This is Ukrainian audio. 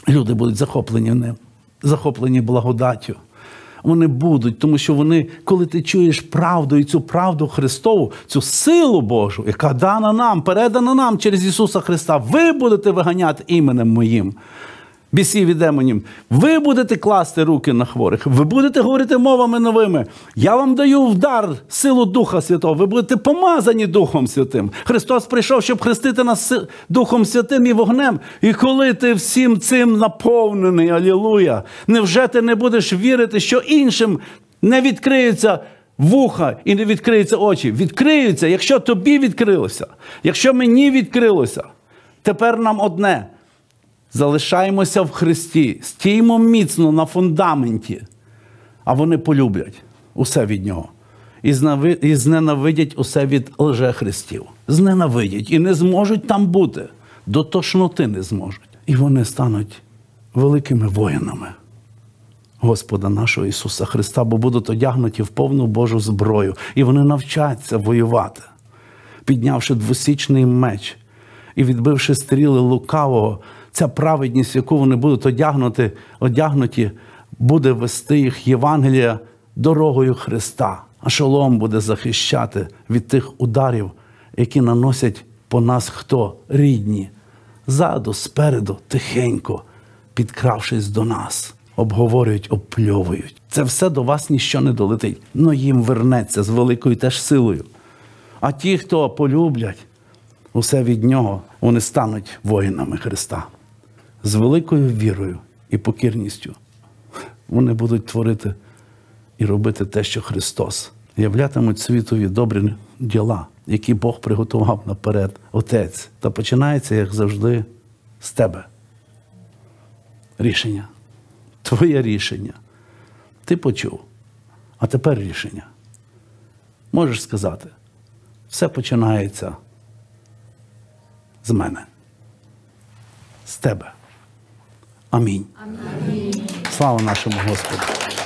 Люди будуть захоплені ним, захоплені благодаттю. Вони будуть, тому що вони, коли ти чуєш правду і цю правду Христову, цю силу Божу, яка дана нам, передана нам через Ісуса Христа, ви будете виганяти іменем Моїм бісів і демонів. Ви будете класти руки на хворих. Ви будете говорити мовами новими. Я вам даю в дар силу Духа Святого. Ви будете помазані Духом Святим. Христос прийшов, щоб хрестити нас Духом Святим і вогнем. І коли ти всім цим наповнений, алілуя, невже ти не будеш вірити, що іншим не відкриються вуха і не відкриються очі? Відкриються, якщо тобі відкрилося, якщо мені відкрилося. Тепер нам одне – залишаємося в Христі, стіймо міцно на фундаменті, а вони полюблять усе від Нього. І зненавидять усе від лжехристів. Зненавидять і не зможуть там бути. До тошноти не зможуть. І вони стануть великими воїнами Господа нашого Ісуса Христа, бо будуть одягнуті в повну Божу зброю. І вони навчаться воювати, піднявши двосічний меч і відбивши стріли лукавого. Ця праведність, в яку вони будуть одягнуті, буде вести їх Євангелія дорогою Христа. А шолом буде захищати від тих ударів, які наносять по нас хто? Рідні. Ззаду, спереду, тихенько, підкравшись до нас. Обговорюють, обпльовують. Це все до вас ніщо не долетить. Но їм вернеться з великою теж силою. А ті, хто полюблять усе від Нього, вони стануть воїнами Христа. З великою вірою і покірністю вони будуть творити і робити те, що Христос. Являтимуть світові добрі діла, які Бог приготував наперед, Отець. Та починається, як завжди, з тебе. Рішення. Твоє рішення. Ти почув. А тепер рішення. Можеш сказати, все починається з мене. З тебе. Амінь. Амінь. Слава нашому Господу.